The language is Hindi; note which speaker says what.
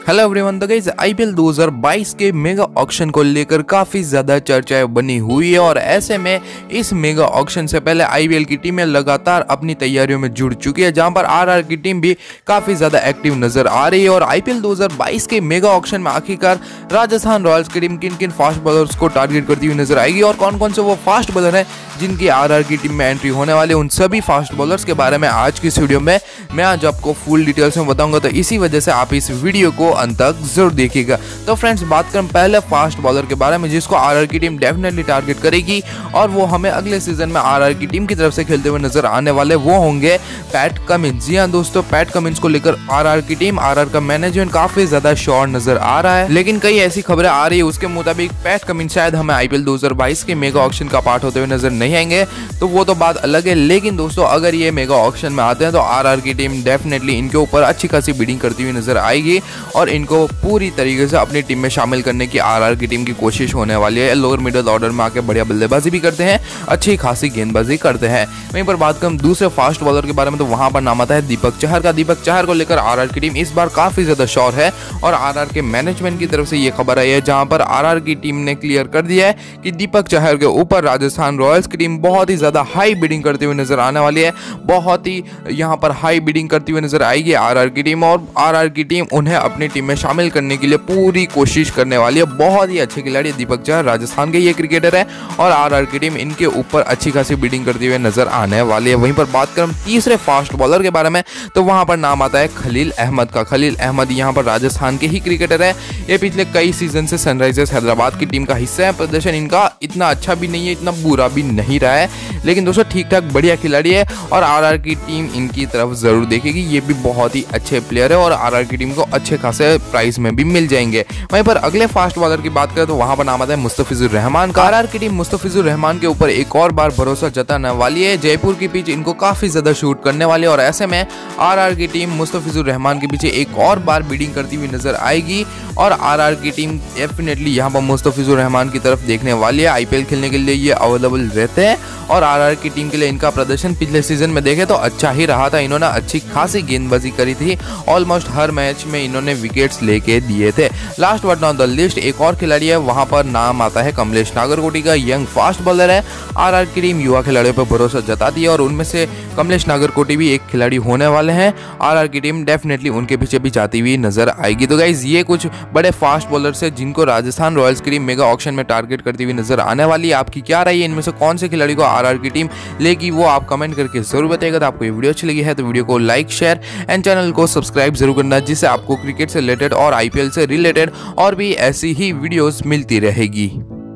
Speaker 1: Hello everyone. तो गाइस आईपीएल 2022 के मेगा ऑक्शन को लेकर काफी ज्यादा चर्चाएं बनी हुई है और ऐसे में इस मेगा ऑक्शन से पहले आईपीएल की टीमें लगातार अपनी तैयारियों में जुड़ चुकी है, जहां पर आरआर की टीम भी काफी ज्यादा एक्टिव नजर आ रही है। और आईपीएल 2022 के मेगा ऑक्शन में आखिरकार राजस्थान रॉयल्स की टीम किन किन फास्ट बॉलर्स को टारगेट करती हुई नजर आएगी और कौन कौन से वो फास्ट बॉलर हैं जिनकी आरआर की टीम में एंट्री होने वाले, उन सभी फास्ट बॉलर्स के बारे में आज की इस वीडियो में मैं आज आपको फुल डिटेल्स में बताऊंगा। तो इसी वजह से आप इस वीडियो को अंत तक जरूर देखिएगा। तो फ्रेंड्स, बात करें पहले फास्ट बॉलर के बारे में जिसको आरआर की टीम डेफिनेटली टारगेट करेगी और वो हमें अगले सीजन में आरआर की टीम की तरफ से खेलते हुए नजर आने वाले वो होंगे पैट कमिंस। जी हाँ दोस्तों, पैट कमिंस को लेकर आरआर की टीम, आरआर का मैनेजमेंट काफी ज्यादा श्योर नजर आ रहा है, लेकिन कई ऐसी खबरें आ रही है उसके मुताबिक पैट कमिंस शायद हमें आईपीएल 2022 के मेगा ऑक्शन का पार्ट होते हुए नजर नहीं आएंगे, तो वो तो बात अलग है। लेकिन दोस्तों, अगर ये मेगा ऑक्शन में आते हैं तो आरआर की टीम डेफिनेटली इनके ऊपर अच्छी खासी बिडिंग करती हुई नजर आएगी और इनको पूरी तरीके से अपनी टीम में शामिल करने की आरआर की टीम की कोशिश होने वाली है। लोअर मिडिल ऑर्डर में आके बढ़िया बल्लेबाजी भी करते हैं, अच्छी खासी गेंदबाजी करते हैं। वहीं पर बात करें दूसरे फास्ट बॉलर के बारे में तो वहां पर नाम आता है दीपक चहर का। दीपक चहर को लेकर आरआर की टीम इस बार काफी ज्यादा श्योर है और आरआर के मैनेजमेंट की तरफ से ये खबर आई है, जहां पर आरआर की टीम ने क्लियर कर दिया है कि दीपक चहर के ऊपर राजस्थान रॉयल्स की टीम बहुत ही ज्यादा हाई बिडिंग करते हुए नजर आने वाली है। बहुत ही यहां पर हाई बिडिंग करती हुई नजर आएगी आरआर की टीम और आरआर की टीम उन्हें अपनी टीम में शामिल करने के लिए पूरी कोशिश करने वाली है। बहुत ही अच्छे खिलाड़ी दीपक चहर, राजस्थान के ये क्रिकेटर है और आरआर की टीम इनके ऊपर अच्छी खासी बिडिंग करते हुए नजर आने वाली है। वहीं पर बात करें तीसरे फास्ट बॉलर के बारे में तो वहां पर नाम आता है खलील अहमद का। खलील अहमद यहां पर राजस्थान के ही क्रिकेटर है। ये पिछले कई सीजन से सनराइजर्स हैदराबाद की टीम का हिस्सा है। प्रदर्शन इनका इतना अच्छा भी नहीं है, इतना बुरा भी नहीं रहा है, लेकिन दोस्तों ठीक ठाक बढ़िया खिलाड़ी है और आरआर की टीम इनकी तरफ जरूर देखेगी। ये भी बहुत ही अच्छे प्लेयर है और आरआर की टीम को अच्छे खासे प्राइस में भी मिल जाएंगे। वहीं पर अगले फास्ट बॉलर की बात करें तो वहां पर नाम आता है मुस्तफिजुर रहमान का। आरआर की टीम मुस्तफिजुर रहमान के ऊपर एक और बार भरोसा जताने वाली है। जयपुर की पिच इनको काफी ज्यादा शूट करने वाली है और ऐसे में आरआर की टीम मुस्तफिजुर रहमान के पीछे एक और बार बिडिंग करती हुई नजर आएगी और आरआर की टीम डेफिनेटली यहां पर मुस्तफिजुर रहमान की तरफ देखने वाली है। आईपीएल खेलने के लिए ये अवेलेबल रहते हैं और आरआर की टीम के लिए इनका प्रदर्शन पिछले सीजन में देखे तो अच्छा ही रहा था। इन्होंने अच्छी खासी गेंदबाजी करी थी, ऑलमोस्ट हर मैच में इन्होंने विकेट्स लेके दिए थे। Last but not the least एक और खिलाड़ी है, वहां पर नाम आता है कमलेश नागरकोटी का। यंग फास्ट बॉलर है। आरआर की टीम युवा खिलाड़ियों पर भरोसा जताती है और उनमें से कमलेश नागरकोटी भी एक खिलाड़ी होने वाले हैं। आरआर की टीम डेफिनेटली उनके पीछे भी जाती हुई नजर आएगी। तो गाइज, ये कुछ बड़े फास्ट बॉलर्स है जिनको राजस्थान रॉयल्स की टीम मेगा ऑक्शन में टारगेट करती हुई नजर आने वाली है। आपकी क्या राय है, इनमें से कौन से खिलाड़ी को आरआर की टीम लेगी, वो आप कमेंट करके जरूर बताइएगा। तो आपको ये वीडियो अच्छी लगी है तो वीडियो को लाइक, शेयर एंड चैनल को सब्सक्राइब जरूर करना, जिससे आपको क्रिकेट से रिलेटेड और आईपीएल से रिलेटेड और भी ऐसी ही वीडियोस मिलती रहेगी।